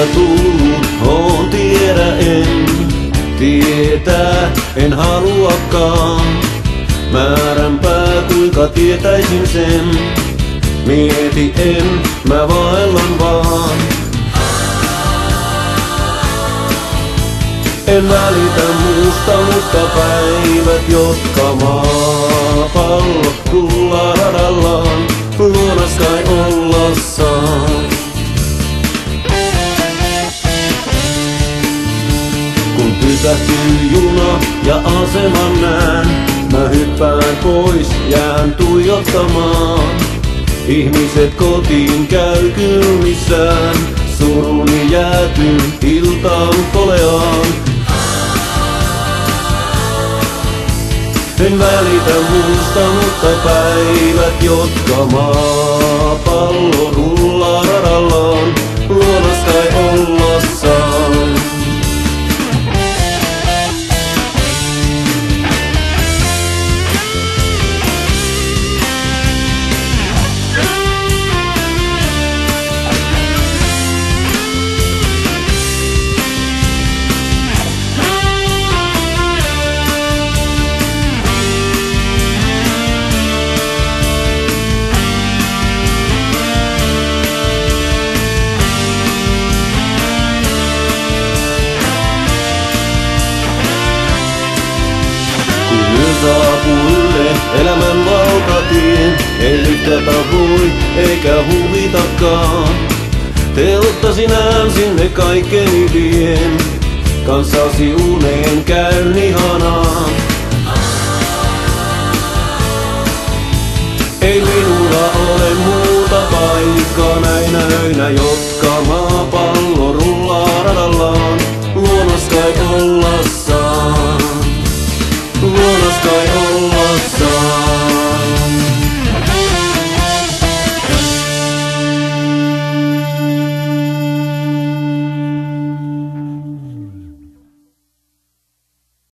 tullut, oon tiedä en. Tietää en haluakaan. Määränpää kuinka tietäisin sen. Mieti en, mä vaellan vaan. En välitä muusta, mutta päivät, jotka maapallo tulla radallaan, luonas kai olla saa. Kun pysähtyy juna ja aseman näen, mä hyppään pois, jään tuijottamaan. Ihmiset kotiin käy kylmissään, suruni jäätyy iltaan koleaan. En välitä muusta, mutta päivät, jotka maapallo rullaa radallaan, luonas kai olla saan. Saapuu yle elämän valtatien, ei lykätä voi eikä huvitakaan. Telttasin sinne kaikkeni vien, kanssasi uneen käyn ihanaa. Ei minulla ole muuta paikkaa näinä öinä, jotka